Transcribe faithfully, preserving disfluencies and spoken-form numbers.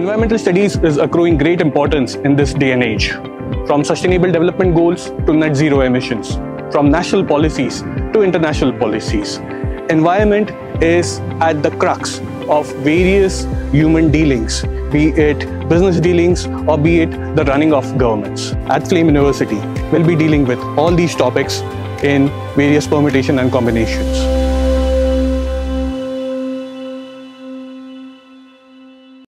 Environmental studies is accruing great importance in this day and age. From sustainable development goals to net zero emissions, from national policies to international policies. Environment is at the crux of various human dealings, be it business dealings or be it the running of governments. At Flame University, we'll be dealing with all these topics in various permutation and combinations.